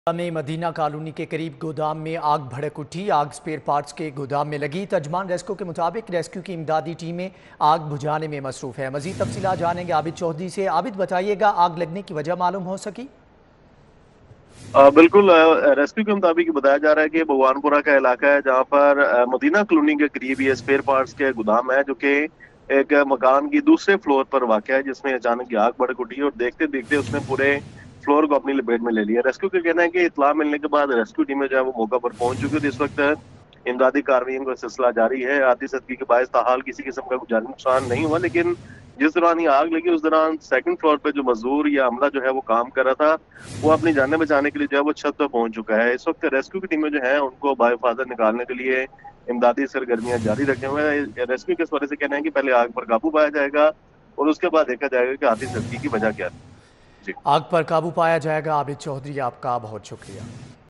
में Medina colony के करीब गोदाम में आग भड़क उठी। आग स्पेयर पार्ट्स के गोदाम में लगी। तर्जमान रेस्क्यू के मुताबिक रेस्क्यू की इमदादी टीमें आग बुझाने में मसरूफ है। मजीद तफसीलात जानेंगे आबिद चौधरी से। आबिद, बताइएगा, आग लगने की वजह मालूम हो सकी? बिल्कुल। रेस्क्यू के मुताबिक बताया जा रहा है कि भगवानपुरा का इलाका है जहां पर मदीना कॉलोनी के करीब ये स्पेयर पार्ट्स के गोदाम है जो कि एक मकान की दूसरे फ्लोर पर वाक़ है, जिसमें अचानक आग भड़क उठी और देखते देखते उसने पूरे फ्लोर को अपनी लपेट में ले लिया। रेस्क्यू का कहना है कि इत्तला मिलने के बाद रेस्क्यू टीमें जो है वो मौका पर पहुंच चुकी थी। इस वक्त इमदादी कार्रवाइयों का सिलसिला जारी है। आधी सदकी के बायस ताहाल किसी किस्म का जानी नुकसान नहीं हुआ, लेकिन जिस दौरान ये आग लगी उस दौरान सेकंड फ्लोर पे जो मजदूर या अमला जो है वो काम कर रहा था, वो अपनी जानें बचाने के लिए जो है वो छत पर पहुंच चुका है। इस वक्त रेस्क्यू की टीमें जो है उनको बाहिफाजत निकालने के लिए इमदादी सरगर्मियां जारी रखे हुए हैं। रेस्क्यू के हवाले से कहना है कि पहले आग पर काबू पाया जाएगा और उसके बाद देखा जाएगा कि आधी सदकी की वजह क्या है। जी। आग पर काबू पाया जाएगा। आबिद चौधरी, आपका बहुत शुक्रिया।